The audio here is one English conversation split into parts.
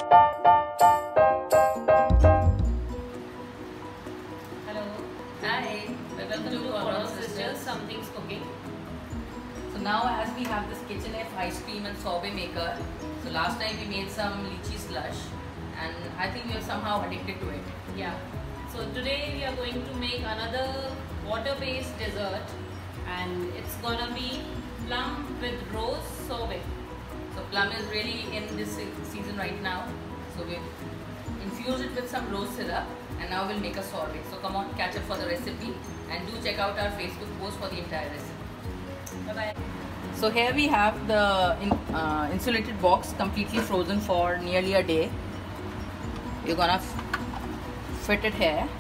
Hello. Hi. Welcome to Cauldron Sisters. Something's cooking. So now, as we have this Kitchenif Icecream and Sorbet maker. So last time we made some lychee slush, and I think we are somehow addicted to it. Yeah. So today we are going to make another water-based dessert, and it's gonna be plum with rose sorbet. So plum is really in this season right now. So we've infused it with some rose syrup, and now we'll make a sorbet. So come on, catch up for the recipe, and do check out our Facebook post for the entire recipe. Bye bye. So here we have the insulated box completely frozen for nearly a day. You're gonna fit it here.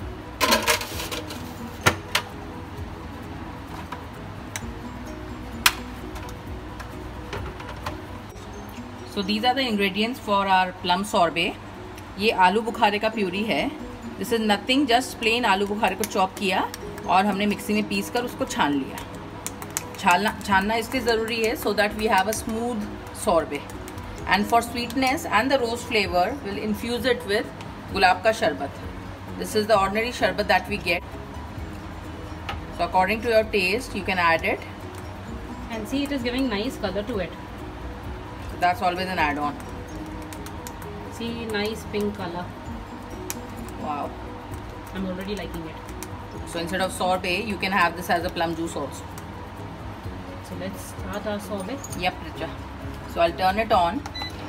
So these are the ingredients for our plum sorbet. ये आलू बुखारे का puree है. This is nothing, just plain आलू बुखारे को chop किया और हमने मिक्सी में पीस कर उसको छान लिया. छानना इसलिए ज़रूरी है so that we have a smooth sorbet. And for sweetness and the rose flavor, we'll infuse it with gulab ka sharbat. This is the ordinary sharbat that we get. So according to your taste, you can add it. And see, it is giving nice color to it. That's always an add-on. See, nice pink color. Wow. I'm already liking it. So instead of sorbet, you can have this as a plum juice also. So let's start our sorbet. Yep, Richa. So I'll turn it on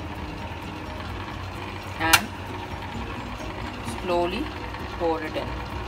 and slowly pour it in.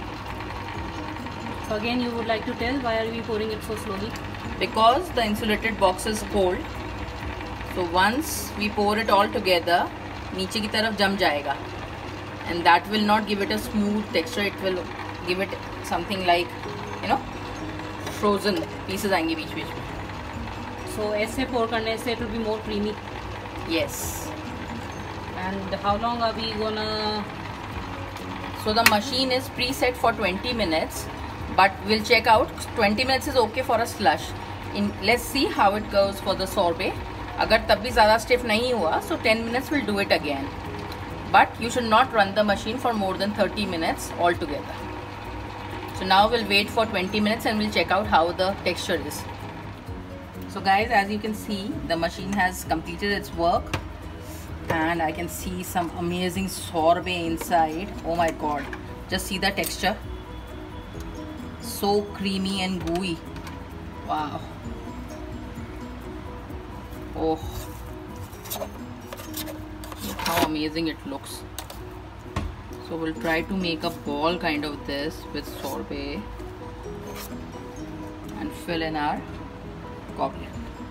So again, you would like to tell why are we pouring it so slowly? Because the insulated box is cold. So once we pour it all together, नीचे की तरफ जम जाएगा, and that will not give it a smooth texture. It will give it something like, you know, frozen pieces आएंगे बीच बीच में. So ऐसे pour करने से it will be more creamy. Yes. And how long are we gonna? So the machine is preset for 20 minutes, but we'll check out. 20 minutes is okay for a slush. Let's see how it goes for the sorbet. अगर तब भी ज़्यादा stiff नहीं हुआ, so 10 minutes we'll do it again. But you should not run the machine for more than 30 minutes altogether. So now we'll wait for 20 minutes and we'll check out how the texture is. So guys, as you can see, the machine has completed its work, and I can see some amazing sorbet inside. Oh my god, just see the texture. So creamy and gooey. Wow. Oh, look how amazing it looks. So we'll try to make a ball kind of this with sorbet and fill in our goblet.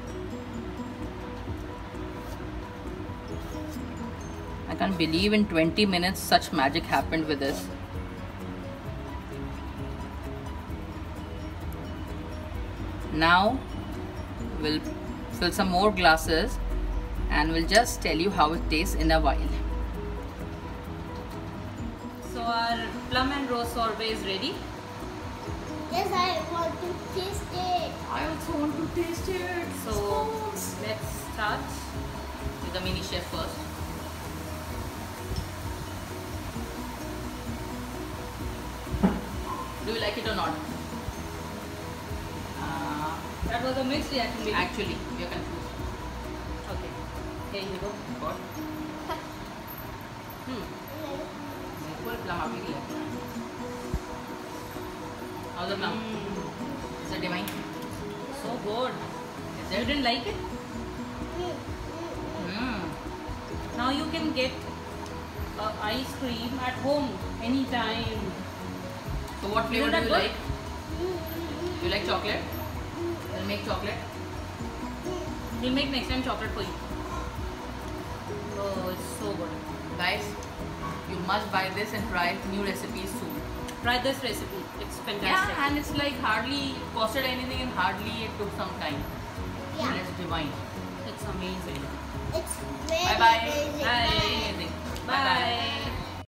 I can't believe in 20 minutes such magic happened with this. Now we'll fill some more glasses and we'll just tell you how it tastes in a while. So our plum and rose sorbet is ready. Yes, I want to taste it. I also want to taste it. So let's start. With the mini chef first. Do you like it or not? That was a mixed reaction. Baby. Actually, we are confused. Okay. Here you go. What? Full plum आपने किया. How's the plum? Is it divine? So good. Is You it? didn't like it? Now you can get ice cream at home anytime. So what flavor Isn't do that you good? like? You like chocolate? We'll make chocolate. We'll make next time chocolate for you. Oh, it's so good. Guys, you must buy this and try new recipes soon. Try this recipe. It's fantastic. Yeah, and it's like hardly costed anything and hardly it took some time. Yeah. And it's divine. It's amazing. It's very Bye bye. amazing. Bye. Amazing. Bye.